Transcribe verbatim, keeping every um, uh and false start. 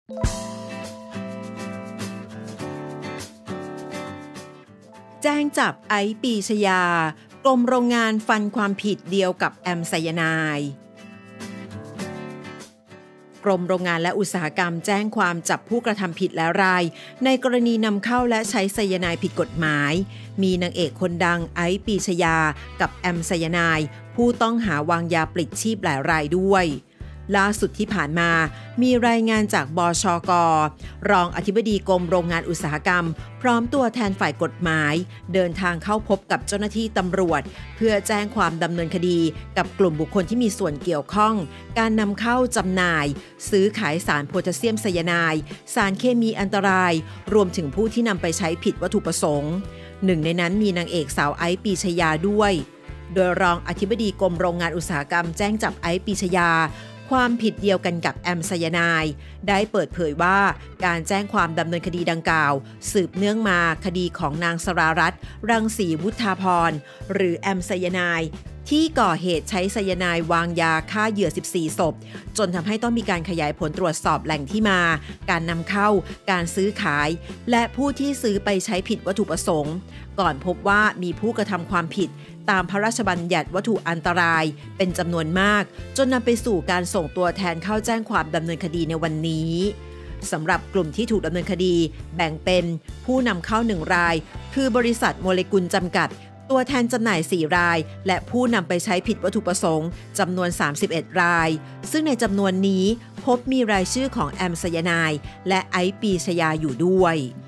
แจ้งจับไอซ์ ปรีชยากรมโรงงานฟันความผิดเดียวกับแอมไซยาไนด์กรมโรงงานและอุตสาหกรรมแจ้งความจับผู้กระทำผิดและรายในกรณีนำเข้าและใช้ไซยาไนด์ผิดกฎหมายมีนางเอกคนดังไอซ์ ปรีชยากับแอมไซยาไนด์ผู้ต้องหาวางยาปลิดชีพหลายรายด้วยล่าสุดที่ผ่านมามีรายงานจากบชก.รองอธิบดีกรมโรงงานอุตสาหกรรมพร้อมตัวแทนฝ่ายกฎหมายเดินทางเข้าพบกับเจ้าหน้าที่ตำรวจเพื่อแจ้งความดำเนินคดีกับกลุ่มบุคคลที่มีส่วนเกี่ยวข้องการนำเข้าจำหน่ายซื้อขายสารโพแทสเซียมไซยาไนด์สารเคมีอันตรายรวมถึงผู้ที่นำไปใช้ผิดวัตถุประสงค์หนึ่งในนั้นมีนางเอกสาวไอซ์ ปรีชยาด้วยโดยรองอธิบดีกรมโรงงานอุตสาหกรรมแจ้งจับไอซ์ ปรีชยาความผิดเดียวกันกับแอมไซยาไนด์ได้เปิดเผยว่าการแจ้งความดำเนินคดีดังกล่าวสืบเนื่องมาคดีของนางสรารัตน์รังสีวุฒาพรหรือแอมไซยาไนด์ที่ก่อเหตุใช้ไซยาไนด์วางยาฆ่าเหยื่อสิบสี่ศพจนทำให้ต้องมีการขยายผลตรวจสอบแหล่งที่มาการนำเข้าการซื้อขายและผู้ที่ซื้อไปใช้ผิดวัตถุประสงค์ก่อนพบว่ามีผู้กระทำความผิดตามพระราชบัญญัติวัตถุอันตรายเป็นจำนวนมากจนนำไปสู่การส่งตัวแทนเข้าแจ้งความดำเนินคดีในวันนี้สำหรับกลุ่มที่ถูกดำเนินคดีแบ่งเป็นผู้นำเข้าหนึ่งรายคือบริษัทโมเลกุลจำกัดตัวแทนจำหน่ายสี่รายและผู้นำไปใช้ผิดวัตถุประสงค์จำนวนสามสิบเอ็ดรายซึ่งในจำนวนนี้พบมีรายชื่อของแอมไซยาไนด์และไอซ์ ปรีชยาอยู่ด้วย